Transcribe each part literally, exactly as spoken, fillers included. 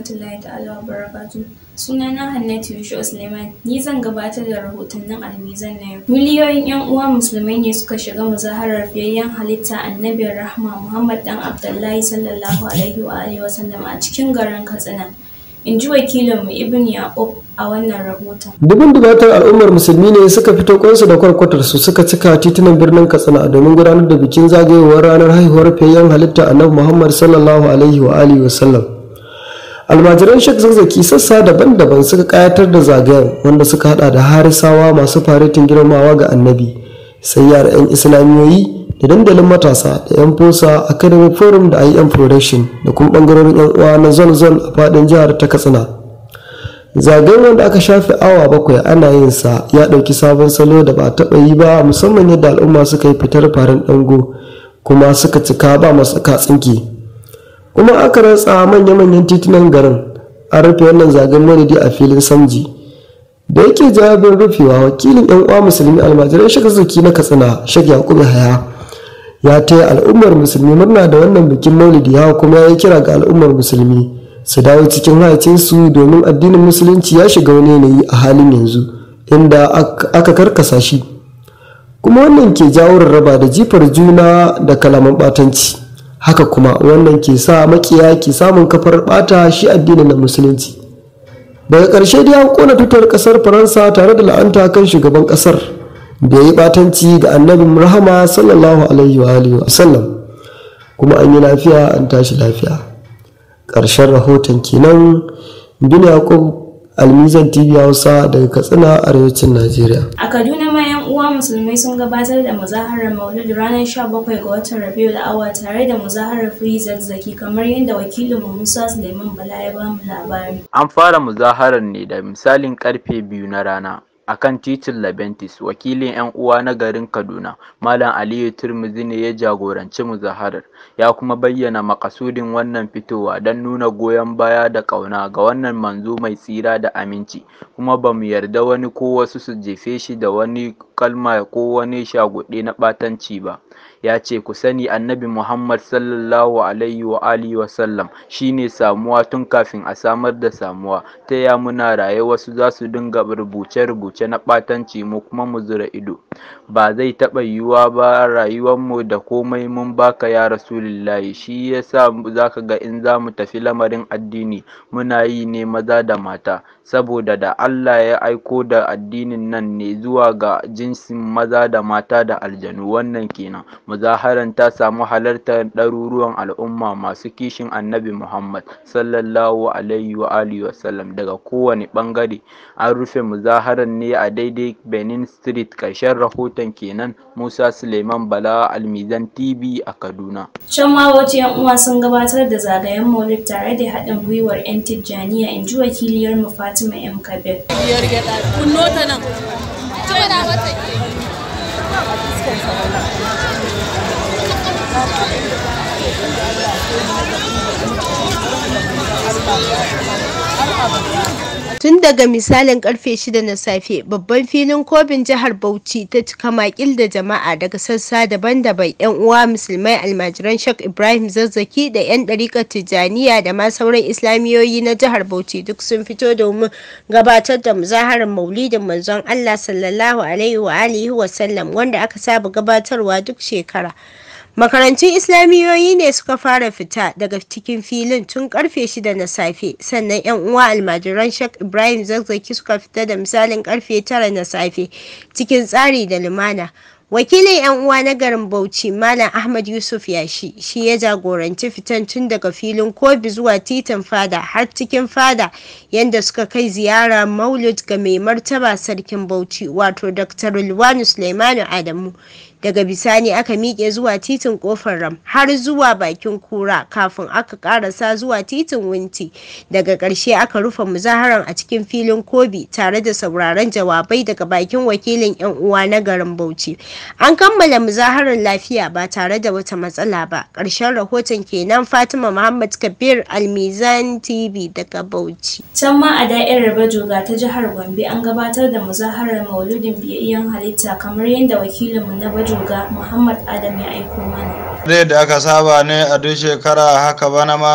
rahmatullahi ta'ala wa barakatuh. Sunana Hannatu Yusha'u Suleiman. Ni zan gabatar da rahotannin Almizan na yau. Miliyoyin 'yan uwa musulmai ne suka shiga muzaharar fiyayyen halitta Annabin Rahma Muhammad dan Abdullahi sallallahu alaihi wa alihi wa sallam a cikin garin Katsina. In ji wakilinmu Ibn Yaqub a wannan rahoton. Dubun dubatar al'ummar musulmi ne suka fito kwansu da kwarkwatarsu suka cika titunan birnin Katsina domin gudanar da bikin zagayowar ranar haihuwar fiyayyen halitta Annabi Muhammad sallallahu alaihi wa alihi wa sallam. Almajiran Sheikh Zazzaki sassa daban-daban suka kayatar da zagayen, wanda suka hada da harisawa masu faretin girmamawa ga Annabi, sai yara 'yan islamiyoyi da dandalin matasa da 'yan fosa academic forum da I M production da kuma bangarorin 'yan uwa na zone zone a fadin jihar ta Katsina. Zagayen wanda aka shafe awa bakwai ana yin sa ya dauki sabon salo da ba taba yi ba, musamman yadda al'umma suka yi fitar farin dango kuma suka cika ba masu katsinki, kuma aka ratsa manya-manyan titunan garin. An rufe wannan zagayen maulidi a filin Samji. Da yake jawabin rufewa, wakilin 'yan uwa musulmi almajiran Sheikh Zazzaki na Katsina Sheikh Yaqub Haya ya taya al'ummar musulmi murna da wannan bikin maulidi, ya kuma ya yi kira ga al'ummar musulmi su dawo cikin hayacinsu domin addinin musulunci ya shiga wani yanayi a halin yanzu inda aka karkasa shi, kuma wannan ke jawo rarraba da jifar juna da kalaman batanci. Haka kuma wannan ke sa makiya ke samun kafar bata shi addinin na musulunci. Daga ƙarshe dai an kona tutar ƙasar Faransa tare da la'anta kan shugaban ƙasar da ya yi batanci ga annabin rahama sallallahu alaihi wa alihi wa sallam, kuma an yi lafiya an tashi lafiya. Ƙarshen rahoton kenan. Bin Yaqub, Almizan T V Hausa daga Katsina, arewacin Najeriya. A Kaduna ma 'yan uwa musulmai sun gabatar da muzaharar Maulid ranar sha bakwai ga watan Rabiul Awwal tare da muzaharar Free Zazzaki, kamar yadda wakilinmu Musa Suleiman Bala ya ba mu labari. An fara muzaharar ne da misalin karfe biyu na rana a kan titin Labentis. Wakilin 'yan uwa na garin Kaduna Malam Aliyu Turmuzi ne ya jagoranci muzaharar, ya kuma bayyana makasudin wannan fitowa don nuna goyon baya da ƙauna ga wannan manzo mai tsira da aminci, kuma ba mu yarda wani ko wasu su jefe shi da wani kalma ko wani shaguɗe na ɓatanci ba. Ya ce ku sani Annabi Muhammad sallallahu alaihi wa alihi wa sallam shine samuwa tun kafin a samar da samuwa. Ta ya muna raye wasu za su dinga rubuce-rubuce na ɓatanci mu kuma mu zura ido? Ba zai taɓa yiwuwa ba, rayuwarmu da komai mun baka ya Rasulillahi. Shi yasa zaka ga in za mu tafi lamarin addini muna yi ne maza da mata, saboda da Allah ya aiko da addinin nan ne zuwa ga jinsin maza da mata da aljanu. Wannan kenan. Muzaharan ta samu halartar ɗaruruwan al'umma masu kishin Annabi Muhammad sallallahu alaihi wa alihi wa sallam daga kowane ɓangare. An rufe muzaharan ne a daidai Benin Street. Ƙarshen rahoton kenan. Musa Suleiman Bala, Almizan T V a Kaduna. Can ma wasu 'yan uwa sun gabatar da zagayen Maulid tare da haɗin gwiwar 'yan Tijjaniya, in ji wakiliyarmu Fatima M. Kabir. Tun daga misalin karfe shida na safe, babban filin kobin jihar Bauchi ta cika makil da jama'a daga sassa daban-daban. 'Yan uwa musulmai almajiran Sheikh Ibrahim Zazzaki da 'yan ɗariƙar Tijjaniya da ma sauran islamiyoyi na jihar Bauchi duk sun fito domin gabatar da muzaharar maulidin manzon Allah sallallahu alaihi wa alihi wa sallam, wanda aka saba gabatarwa duk shekara. Makarantun islamiyoyi ne suka fara fita daga cikin filin tun karfe shida na safe, sannan 'yan uwa almajiran Sheikh Ibrahim Zazzaki suka fita da misalin karfe tara na safe cikin tsari da lumana. Wakilin 'yan uwa na garin Bauchi Malam Ahmad Yusuf Yashi shi ya jagoranci fitan tun daga filin Kobi zuwa titin fada har cikin fada, yanda suka kai ziyara maulid ga mai martaba sarkin Bauchi wato Doctor Suleiman Adamu. Daga bisani aka miƙe zuwa titin kofar ram har zuwa bakin kura, kafin aka karasa zuwa titin winti. Daga ƙarshe aka rufe muzaharan a cikin filin Kobi tare da sauraron jawabai daga bakin wakilin 'yan uwa na garin Bauchi. An kammala muzaharar lafiya ba tare da wata matsala ba. Ƙarshen rahoton kenan. Fatima Muhammad Kabir, Almizan T V daga Bauchi. Can ma a da'irar Bajoga ta jihar Gombe an gabatar da muzaharar mauludin biyayyen halitta, kamar yadda wakilinmu na Bajoga Muhammad Adam ya aiko mana. Da aka saba ne a duk shekara, haka bana ma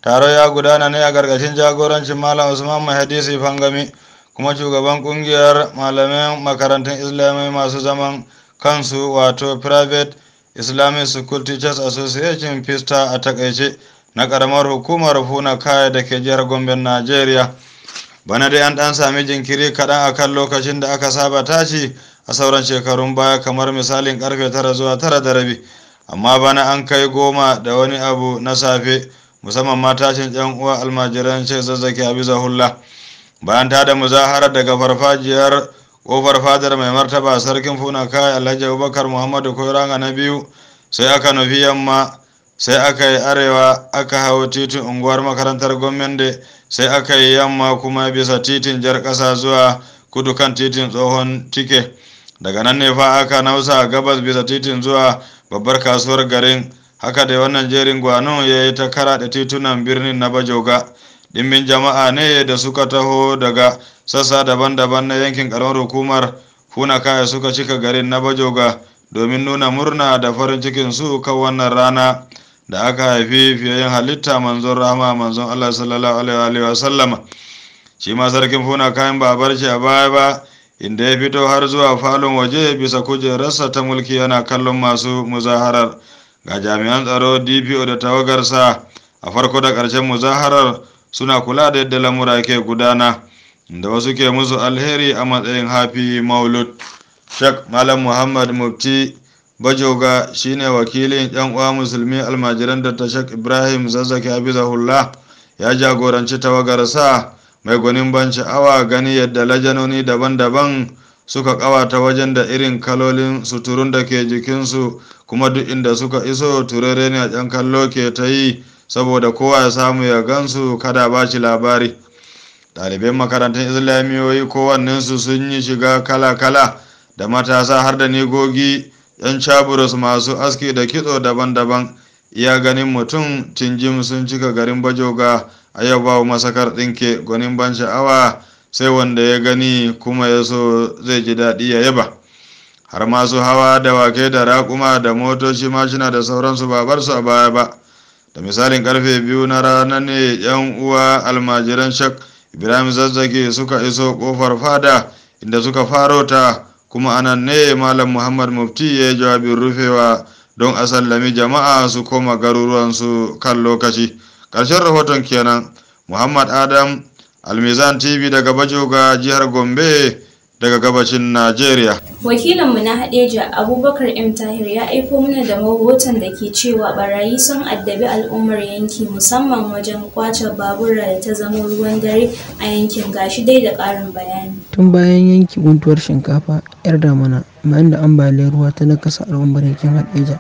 Taro ya gudana ne a gargashin jagorancin Malam Usman mai hadisi Fangami, kuma shugaban kungiyar malaman makarantun Islamai masu zaman kansu wato Private Islamic School Teachers Association Pista a takaice na karamar hukumar Funa Kaya da ke jihar Gombe, Najeriya. Bana dai an dan sami jinkiri kaɗan akan lokacin da aka saba tashi a sauran shekarun baya, kamar misalin karfe tara zuwa tara da rabi, amma bana an kai goma da wani abu na safe, musamman ma tashin yan uwa almajiran Sheikh Zazzaki Habibullah. Bayan ta da muzahara daga farfajiyar kofar fadar mai martaba sarkin Funa Kaya Alhaji Abubakar Muhammadu Koiranga na biyu, sai aka nufi yamma, sai aka yi arewa, aka hau titin unguwar makarantar gwamnati, sai aka yi yamma kuma bisa titin jar ƙasa zuwa kudu kan titin tsohon tike. Daga nan ne fa aka nausa gabas bisa titin zuwa babbar kasuwar garin. Haka da wannan jerin gwano ya yi ta karaɗe titunan birnin na Bajoga. Dimbin jama'a ne da suka taho daga sassa daban-daban na yankin ƙaramar hukumar Funa Kaya suka cika garin na Bajoga domin nuna murna da farin cikin su kan wannan rana da aka haifi fiyayen halitta manzon rahama manzon Allah sallallahu alaihi wa sallama. Shi ma sarkin Funa Kayan ba barci a baya ba, inda ya fito har zuwa falon waje bisa kujerarsa ta mulki yana kallon masu muzaharar. Ga jami'an tsaro D P O da tawagarsa a farko da ƙarshen muzaharar suna kula da yadda lamura ke gudana, da wasu ke musu alheri a matsayin hafi maulud. Sheikh Malam Muhammad Mufti Bajoga shine wakilin yan uwa musulmi almajiran da ta Sheikh Ibrahim Zazzaki Habibullah, ya jagoranci tawagarsa mai gwanin ban sha'awa gani yadda lajanoni daban-daban suka kawata wajen da irin kalolin suturun da ke jikinsu, kuma duk inda suka iso turere ne a yan kallo ke ta yi saboda kowa ya samu ya gansu kada ba shi labari. Ɗaliban makarantun islamiyoyi kowannensu sun yi shiga kala-kala, da matasa har da nigogi yan caburus masu aski da kitso daban-daban. Iya ganin mutum tinjim sun cika garin Bajoga a yau babu masakar ɗinke, gwanin ban sha'awa sai wanda ya gani kuma ya so zai ji daɗi ya yaba. Har masu hawa da wake da raƙuma da motoci, mashina da sauransu ba bar su a baya ba. Da misalin karfe biyu na rana ne yan uwa almajiran Sheikh Ibrahim Zazzaki suka iso kofar fada inda suka faro ta, kuma anan ne Malam Muhammad Mufti ya jawabin rufewa don a sallami jama'a su koma garuruwansu kan lokaci. Ƙarshen rahoton kenan. Muhammad Adam, Almizan T V daga Bajoga, jihar Gombe, daga gabashin Najeriya. Wakilinmu na Hadeja Abubakar M Tahir ya aiko mana da rahoton da ke cewa barayi sun addabi al'ummar yanki, musamman wajen kwace babura da ta zama ruwan dare a yankin. Gashi dai da ƙarin bayani. Tun bayan yanki guntuwar shinkafa yar damana, bayan da ambaliyar ruwa ta nakasa al'ummar yankin Hadeja,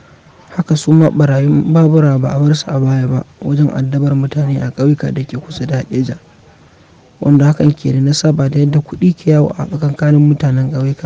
haka su ma barayin babura ba a bar su a baya ba wajen addabar mutane a ƙauyuka da ke kusa da Hadeja, wanda hakan ke da nasaba da yadda kuɗi ke yawo a tsakankanin mutanen ƙauyuka.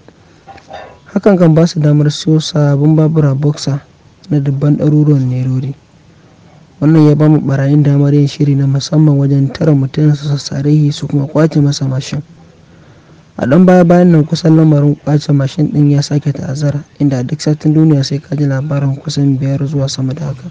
Hakan kan ba su damar siyo sababbin babura boxer na dubban ɗaruruwan nerori. Wannan ya ba mu barayin damar yin shiri na musamman wajen tara mutum su sassare su kuma kwace masa mashin. A ɗan baya bayan nan kusan lamarin kwace mashin ɗin ya sake ta'azzara, inda duk satin duniya sai ka ji labarin kusan biyar zuwa sama da haka.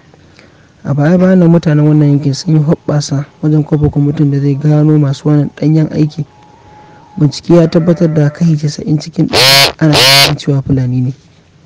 A baya bayan nan mutanen wannan yankin sun yi hoɓɓasa wajen kafa kwamitin da zai gano masu wannan ɗanyen aiki. Bincike ya tabbatar da kai casa'in cikin ɗari ana cikin cewa Fulani ne.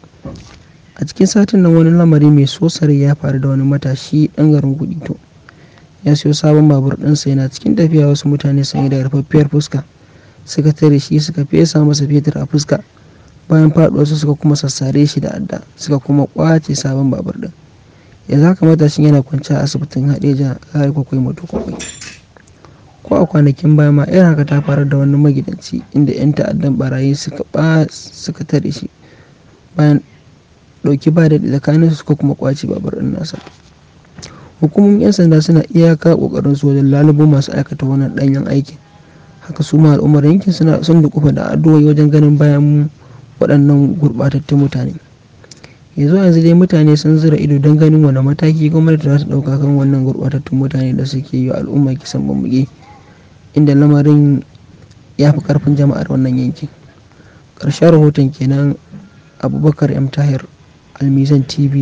A cikin satin nan wani lamari mai sosare ya faru da wani matashi ɗan garin Gudito. Ya siyo sabon babur ɗinsa, yana cikin tafiya wasu mutane sanye da rufaffiyar fuska suka tare shi suka fesa masa fetur a fuska. Bayan faɗuwarsa suka kuma sassare shi da adda suka kuma ƙwace sabon babur ɗin. Yanzu haka matashin yana kwance a asibitin Hadeja a kwakwai mutu kwakwai. Ko a kwanakin baya ma irin haka ta faru da wani magidanci, inda 'yan ta'addan barayi suka ba suka tare shi bayan ɗauki ba da tsakanin su suka kuma kwace babur ɗin nasa. Hukumomin 'yan sanda suna iyaka ƙoƙarin su wajen lalubo masu aikata wannan ɗanyen aikin. Haka su ma al'ummar yankin suna sun dukufa da addu'o'i wajen ganin bayan waɗannan gurɓatattun mutane. Yanzu yanzu dai mutane sun zura ido don ganin wani mataki gwamnati za ta ɗauka kan wannan gurɓatattun mutane da suke yi wa al'umma kisan bambuge, inda lamarin ya fi ƙarfin jama'ar wannan yankin. Ƙarshen rahoton kenan. Abubakar M Tahir, Almizan T V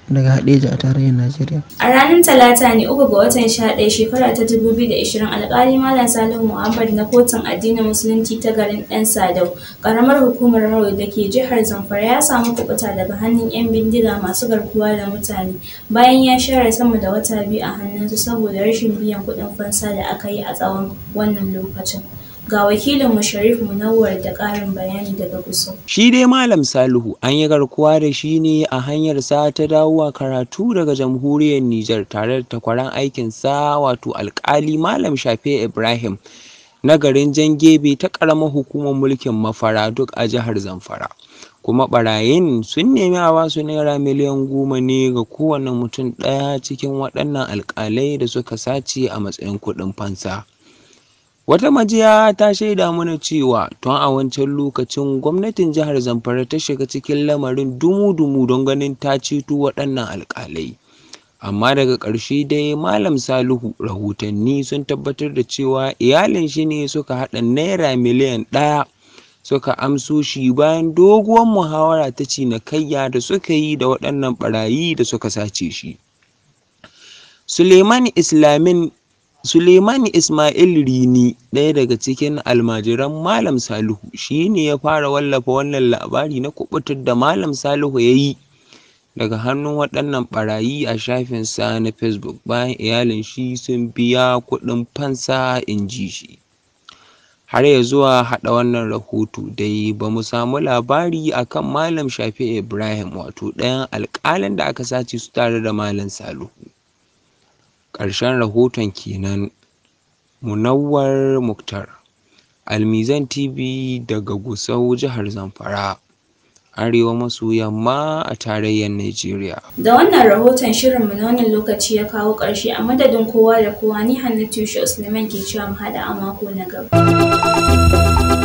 daga Hadeja a tarayyar Najeriya. A ranar Talata ne uku ga watan sha ɗaya shekara ta dubu biyu da ishirin alƙali Malam Salihu Muhammad na kotun addinin Musulunci ta garin Ɗan Sadau, ƙaramar hukumar Maru da ke jihar Zamfara ya samu kuɓuta daga hannun 'yan bindiga masu garkuwa da mutane bayan ya share sama da wata biyu a hannunsu saboda rashin biyan kuɗin fansa da aka yi a tsawon wannan lokacin. Ga wakilinmu Sharif Munawwar da ƙarin bayani daga Gusau. Shi dai Malam Salihu an yi garkuwa da shi ne a hanyarsa ta dawowa karatu daga jamhuriyar Nijar tare da takwaran aikinsa wato alƙali Malam Shafe Ibrahim na garin Jangebe ta ƙaramar hukumar mulkin Mafara duk a jihar Zamfara. Kuma ɓarayin sun nemi a basu naira miliyan goma ne ga kowane mutum ɗaya cikin waɗannan alƙalai da suka sace a matsayin kuɗin fansa. Wata majiya ta shaida mana cewa tun a wancan lokacin gwamnatin jihar Zamfara ta shiga cikin lamarin dumu-dumu don ganin ta ceto waɗannan alƙalai. Amma daga ƙarshe dai Malam Salihu rahotanni sun tabbatar da cewa iyalin shi ne suka haɗa naira miliyan ɗaya suka amso shi bayan doguwar muhawara ta cinikayya da suka yi da waɗannan ɓarayi da suka sace shi. Suleiman Islamin Suleiman Ismail Rini, ɗaya daga cikin almajiran Malam Salihu, shi ne ya fara wallafa wannan labari na kuɓutar da Malam Salihu ya yi daga hannun waɗannan ɓarayi a shafinsa na Facebook bayan iyalin shi sun biya kuɗin fansa, in ji shi. Har ya zuwa haɗa wannan rahoto dai ba mu samu labari akan Malam Shafi Ibrahim wato ɗayan alƙalin da aka sace su tare da Malam Salihu. Ƙarshen rahoton kenan. Munawwar Muktar, Almizan T V daga Gusau, jihar Zamfara, arewa maso yamma a tarayyar Najeriya. Da wannan rahoton shirinmu na wannan lokaci ya kawo ƙarshe, a madadin kowa da kowa, ni Hannatu Yusha'u Suleiman ke cewa mu haɗa a mako na gaba.